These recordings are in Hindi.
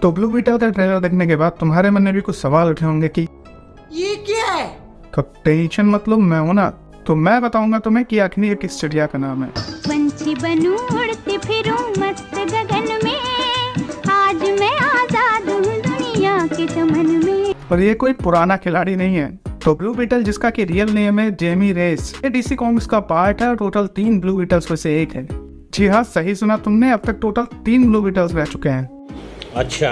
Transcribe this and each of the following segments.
तो ब्लू बीटल का ट्रेलर देखने के बाद तुम्हारे मन में भी कुछ सवाल उठे होंगे कि ये क्या है? तो टेंशन मतलब मैं हूं ना, तो मैं बताऊंगा तुम्हें कि आखिर ये किस चिड़िया का नाम है। पंछी बनूं उड़ती फिरूं मस्त गगन में, आज मैं आजाद हूँ दुनिया के चमन में। और ये कोई पुराना खिलाड़ी नहीं है। तो ब्लू बीटल, जिसका कि रियल नेम है जेमी रेस, ये डीसी कॉमिक्स का पार्ट है। टोटल 3 ब्लू बीटल्स में से एक है। जी हाँ, सही सुना तुमने, अब तक टोटल 3 ब्लू बीटल्स रह चुके हैं। अच्छा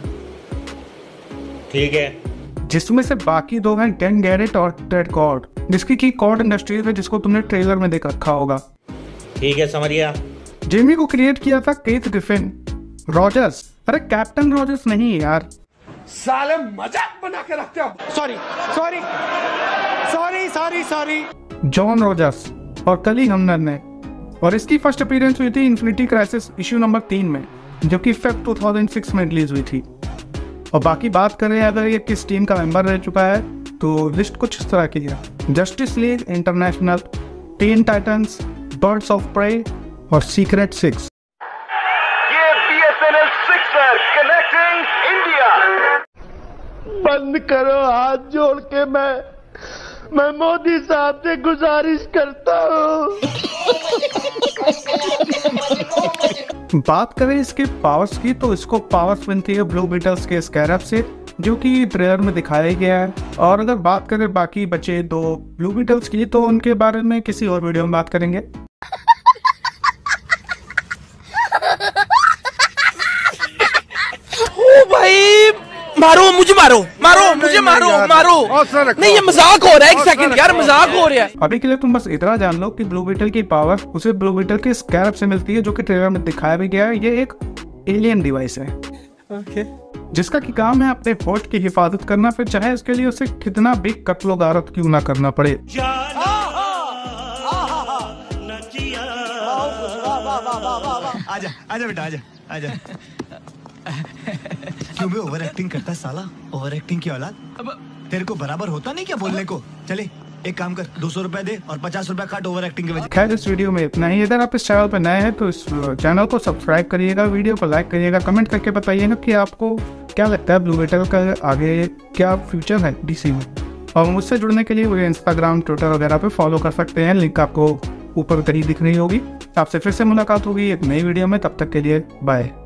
ठीक है, जिसमें से बाकी 2 हैं डेन गैरेट और टेड कॉर्ड, जिसकी की कॉर्ड इंडस्ट्रीज है, जिसको तुमने ट्रेलर में देख रखा होगा। ठीक है, समझ गया। जेमी को क्रिएट किया था केथ गिफिन रॉजर्स। अरे कैप्टन रॉजर्स नहीं यार, साले मजाक बना के रखते हो। सॉरी। John Rogers. और कल ही हमनर ने, और इसकी फर्स्ट अपीयरेंस हुई थी इन्फिनिटी क्राइसिस इश्यू नंबर 3 में, जो कि फेब 2006 में रिलीज हुई थी। और बाकी बात करें अगर ये किस टीम का मेंबर रह चुका है, तो लिस्ट कुछ इस तरह की है: Justice League International, Teen Titans, Birds of Prey और सीक्रेट 6। ये BSNL 6 कनेक्टिंग इंडिया। बंद करो, हाथ जोड़ के मैं मोदी साहब से गुजारिश करता हूँ। बात करें इसके पावर्स की, तो इसको पावर्स मिलती है ब्लू बीटल्स के स्कैरब से, जो कि ट्रेलर में दिखाया गया है। और अगर बात करें बाकी बचे 2 ब्लू बीटल्स की, तो उनके बारे में किसी और वीडियो में बात करेंगे। ओ भाई, मुझे मारो नहीं, ये मजाक हो रहा है। एक सेकंड यार, मजाक हो रहा है। अभी के लिए तुम बस इतना जान लो कि ब्लू बीटल की पावर उसे ब्लू बीटल के स्कैरब से मिलती है, जो कि ट्रेलर में दिखाया भी गया है। ये एक एलियन डिवाइस है, जिसका की काम है अपने होस्ट की हिफाजत करना, फिर चाहे इसके लिए उसे कितना भी कत्लो गारत क्यों ना करना पड़े। आजा बेटा, आजा। क्यों भी ओवर एक्टिंग करता है साला? ओवर एक्टिंग की औलाद, तेरे को बराबर होता नहीं क्या बोलने को? चले एक काम कर, 200 रुपए दे और 50 रुपए काट ओवर एक्टिंग के वजह। खैर, इस वीडियो में इतना ही। अगर आप इस चैनल पर नए हैं तो इस चैनल को सब्सक्राइब करिएगा, वीडियो को लाइक करिएगा, कमेंट करके बताइएगा कि आपको क्या लगता है ब्लू बीटल का आगे क्या फ्यूचर है डीसी में। और मुझसे जुड़ने के लिए मुझे इंस्टाग्राम, ट्विटर वगैरह पे फॉलो कर सकते हैं, लिंक आपको ऊपर कहीं दिख रही होगी। आपसे फिर से मुलाकात होगी एक नई वीडियो में, तब तक के लिए बाय।